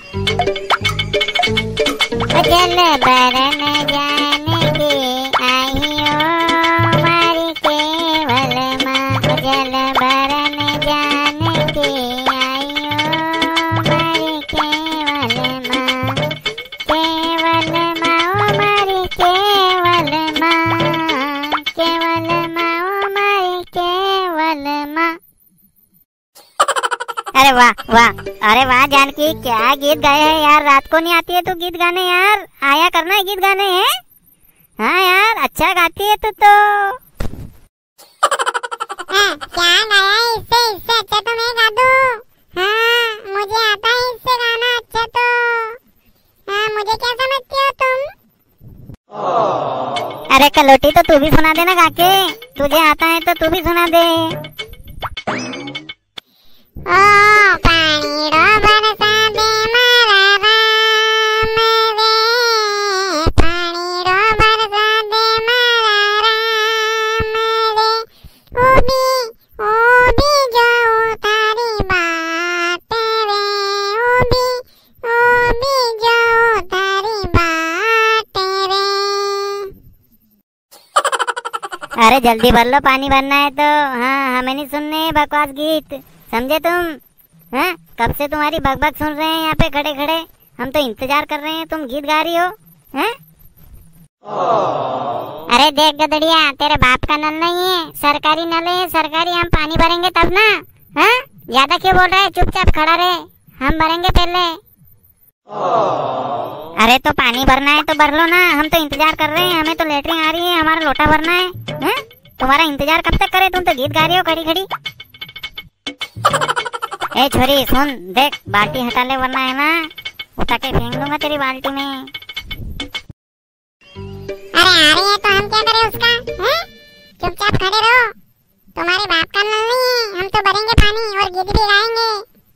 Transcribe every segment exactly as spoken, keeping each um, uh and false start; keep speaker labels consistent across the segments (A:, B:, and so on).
A: जल बरन जान के आई ओ मारी केवल माँ, जल बरन जान के आई ओ मारी केवल माँ, केवल माँ ओ मारी केवल माँ, केवल माँ ओ मारी केवल माँ। अरे वाह वाह, अरे वाह जानकी, क्या गीत गाए है यार। रात को नहीं आती है तू गीत गाने यार, आया करना है गीत गाने हैं। हाँ यार, अच्छा गाती है तू तो। हाँ, क्या गाया है इससे इससे अच्छा तो मैं गा दूं। हाँ, मुझे आता है इससे गाना अच्छा तो। हाँ, मुझे क्या समझती हो तुम? अरे कलोटी, तो तू भी सुना देना गा के, तुझे आता है तो तू भी सुना दे। ओ पानी रो बरसा दे मारा राम रे, पानी रो बरसा दे मारा राम रे, उबी उबी जो तारी बात रे, उबी उबी जो तारी बात रे। अरे जल्दी भर लो, पानी भरना है तो। हाँ, हमें नहीं सुनने बकवास गीत, समझे तुम? हैं? कब से तुम्हारी बकबक सुन रहे हैं यहाँ पे खड़े खड़े, हम तो इंतजार कर रहे हैं, तुम गीत गा रही हो हैं? अरे देख गदड़िया, तेरे बाप का नल नहीं है, सरकारी नल है, सरकारी। हम पानी भरेंगे तब ना। हैं? ज्यादा क्यों बोल रहे हैं? चुपचाप खड़ा रहे, हम भरेंगे पहले। अरे तो पानी भरना है तो भर लो ना, हम तो इंतजार कर रहे हैं, हमें तो लेटरिन आ रही है, हमारा लोटा भरना है। हैं? तुम्हारा इंतजार कब तक करे, तुम तो गीत गा रही हो खड़ी खड़ी। ए छोरी सुन, देख बाल्टी हटा ले वरना है ना उठा के फेंक दूंगा तेरी बाल्टी में। अरे आ रही है तो हम क्या करें उसका? हैं? चुपचाप खड़े रहो, तुम्हारे बाप का नल नहीं है, हम तो भरेंगे पानी और गीत भी गाएंगे।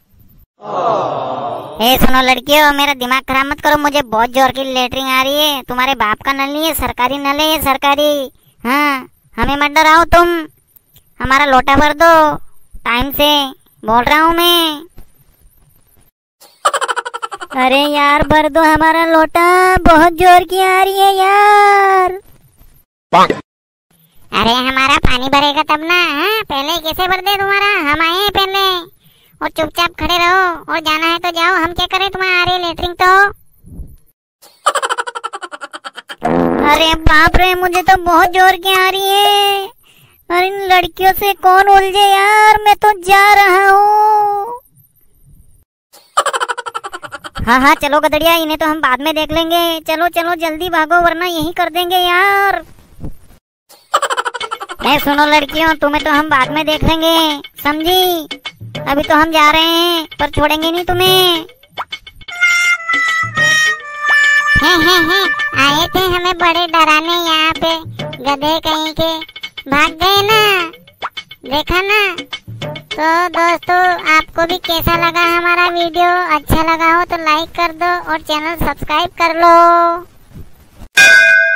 A: ए सुनो लड़कियों, मेरा दिमाग खराब मत करो, मुझे बहुत जोर की लेटरिन आ रही है। तुम्हारे बाप का नल नहीं है, सरकारी नल है ये, सरकारी। हाँ, हमें मत डराओ तुम, हमारा लोटा भर दो, टाइम से बोल रहा हूँ मैं। अरे यार भर दो हमारा लोटा, बहुत जोर की आ रही है यार। अरे हमारा पानी भरेगा तब ना। हाँ, पहले कैसे भर दे तुम्हारा, हम आए हैं पहले। और चुपचाप खड़े रहो, और जाना है तो जाओ, हम क्या करें, तुम्हारा आ रही है लेटरिन तो। अरे बाप रे, मुझे तो बहुत जोर की आ रही है। अरे इन लड़कियों से कौन उलझे यार, मैं तो जा रहा हूँ। हाँ हाँ चलो गदड़िया, इन्हें तो हम बाद में देख लेंगे। चलो चलो जल्दी भागो वरना यही कर देंगे यार। ए सुनो लड़कियों, तुम्हें तो हम बाद में देख लेंगे, समझी? अभी तो हम जा रहे हैं, पर छोड़ेंगे नहीं तुम्हें। हे हे हे, आए थे हमें बड़े डराने यहाँ पे, गधे कहीं के, भाग गए ना, देखा ना। तो दोस्तों, आपको भी कैसा लगा हमारा वीडियो? अच्छा लगा हो तो लाइक कर दो और चैनल सब्सक्राइब कर लो।